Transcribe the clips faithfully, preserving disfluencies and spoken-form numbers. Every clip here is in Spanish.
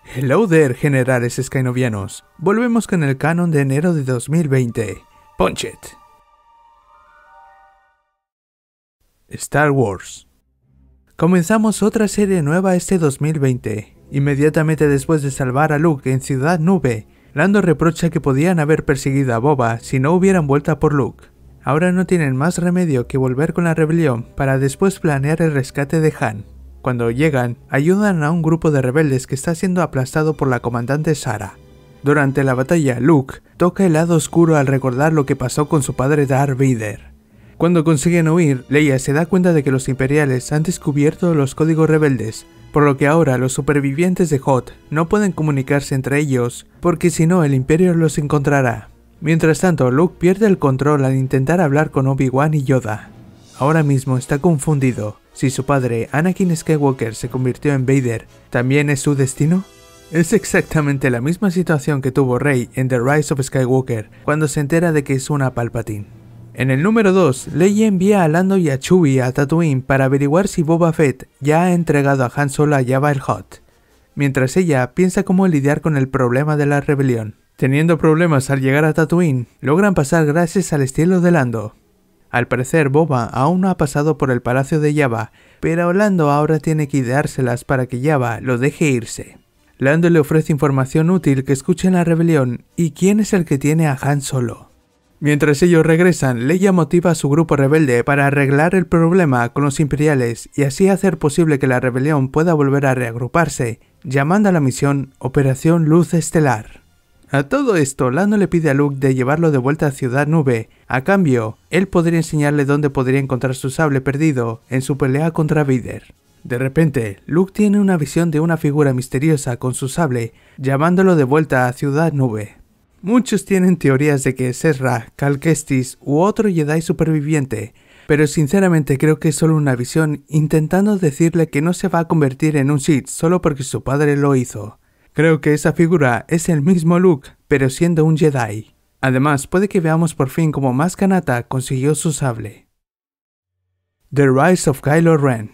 Hello there, generales skynovianos. Volvemos con el canon de enero de dos mil veinte. Punch it. Star Wars. Comenzamos otra serie nueva este dos mil veinte. Inmediatamente después de salvar a Luke en Ciudad Nube, Lando reprocha que podían haber perseguido a Boba si no hubieran vuelto a por Luke. Ahora no tienen más remedio que volver con la rebelión para después planear el rescate de Han. Cuando llegan, ayudan a un grupo de rebeldes que está siendo aplastado por la comandante Sara. Durante la batalla, Luke toca el lado oscuro al recordar lo que pasó con su padre Darth Vader. Cuando consiguen huir, Leia se da cuenta de que los imperiales han descubierto los códigos rebeldes, por lo que ahora los supervivientes de Hoth no pueden comunicarse entre ellos, porque si no el imperio los encontrará. Mientras tanto, Luke pierde el control al intentar hablar con Obi-Wan y Yoda. Ahora mismo está confundido. Si su padre, Anakin Skywalker, se convirtió en Vader, ¿también es su destino? Es exactamente la misma situación que tuvo Rey en The Rise of Skywalker, cuando se entera de que es una Palpatine. En el número dos, Leia envía a Lando y a Chewie a Tatooine para averiguar si Boba Fett ya ha entregado a Han Solo a Jabba el Hutt, mientras ella piensa cómo lidiar con el problema de la rebelión. Teniendo problemas al llegar a Tatooine, logran pasar gracias al estilo de Lando. Al parecer, Boba aún no ha pasado por el palacio de Jabba, pero Lando ahora tiene que ideárselas para que Jabba lo deje irse. Lando le ofrece información útil que escuche en la rebelión y quién es el que tiene a Han Solo. Mientras ellos regresan, Leia motiva a su grupo rebelde para arreglar el problema con los imperiales y así hacer posible que la rebelión pueda volver a reagruparse, llamando a la misión Operación Luz Estelar. A todo esto, Lando le pide a Luke de llevarlo de vuelta a Ciudad Nube. A cambio, él podría enseñarle dónde podría encontrar su sable perdido en su pelea contra Vader. De repente, Luke tiene una visión de una figura misteriosa con su sable, llamándolo de vuelta a Ciudad Nube. Muchos tienen teorías de que es Ezra, Cal Kestis u otro Jedi superviviente, pero sinceramente creo que es solo una visión intentando decirle que no se va a convertir en un Sith solo porque su padre lo hizo. Creo que esa figura es el mismo Luke, pero siendo un Jedi. Además, puede que veamos por fin cómo Maz Kanata consiguió su sable. The Rise of Kylo Ren.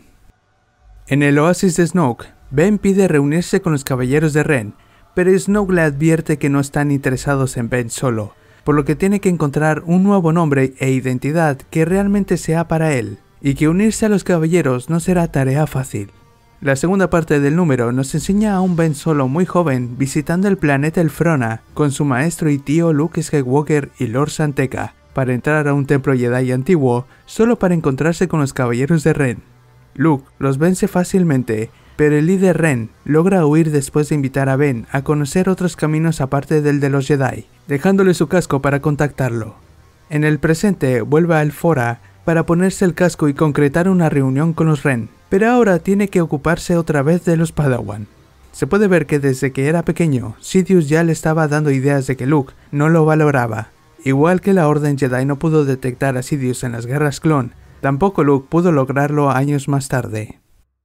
En el oasis de Snoke, Ben pide reunirse con los caballeros de Ren, pero Snoke le advierte que no están interesados en Ben solo, por lo que tiene que encontrar un nuevo nombre e identidad que realmente sea para él, y que unirse a los caballeros no será tarea fácil. La segunda parte del número nos enseña a un Ben Solo muy joven visitando el planeta Elfrona con su maestro y tío Luke Skywalker y Lord San Tekka para entrar a un templo Jedi antiguo solo para encontrarse con los caballeros de Ren. Luke los vence fácilmente, pero el líder Ren logra huir después de invitar a Ben a conocer otros caminos aparte del de los Jedi, dejándole su casco para contactarlo. En el presente vuelve a Elfora para ponerse el casco y concretar una reunión con los Ren, pero ahora tiene que ocuparse otra vez de los Padawan. Se puede ver que desde que era pequeño, Sidious ya le estaba dando ideas de que Luke no lo valoraba. Igual que la Orden Jedi no pudo detectar a Sidious en las guerras clon, tampoco Luke pudo lograrlo años más tarde.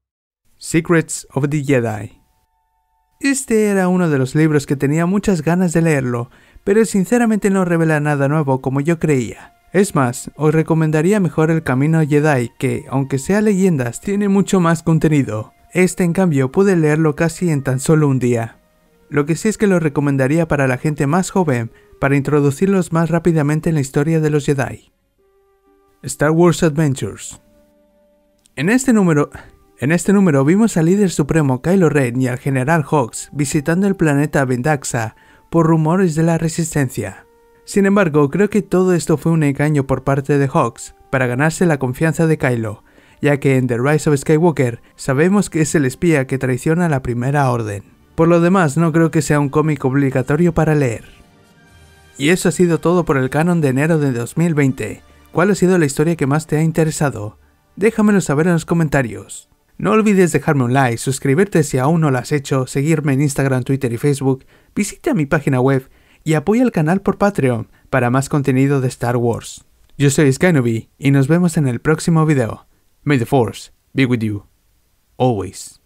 Secrets of the Jedi. Este era uno de los libros que tenía muchas ganas de leerlo, pero sinceramente no revela nada nuevo como yo creía. Es más, os recomendaría mejor El Camino Jedi, que, aunque sea leyendas, tiene mucho más contenido. Este, en cambio, pude leerlo casi en tan solo un día. Lo que sí es que lo recomendaría para la gente más joven, para introducirlos más rápidamente en la historia de los Jedi. Star Wars Adventures. En este número... En este número vimos al líder supremo Kylo Ren y al general Hux visitando el planeta Vendaxa por rumores de la Resistencia. Sin embargo, creo que todo esto fue un engaño por parte de Hux para ganarse la confianza de Kylo, ya que en The Rise of Skywalker sabemos que es el espía que traiciona a la Primera Orden. Por lo demás, no creo que sea un cómic obligatorio para leer. Y eso ha sido todo por el canon de enero de dos mil veinte. ¿Cuál ha sido la historia que más te ha interesado? Déjamelo saber en los comentarios. No olvides dejarme un like, suscribirte si aún no lo has hecho, seguirme en Instagram, Twitter y Facebook, visita mi página web y apoya el canal por Patreon para más contenido de Star Wars. Yo soy Skynovi y nos vemos en el próximo video. May the Force be with you, always.